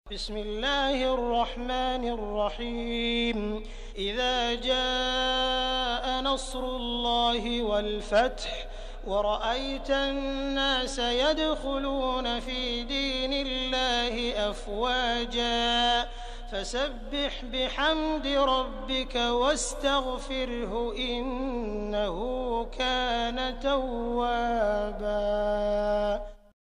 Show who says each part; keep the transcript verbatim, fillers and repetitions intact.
Speaker 1: بسم الله الرحمن الرحيم إذا جاء نصر الله والفتح ورأيت الناس يدخلون في دين الله أفواجا فسبح بحمد ربك واستغفره إنه كان توابا.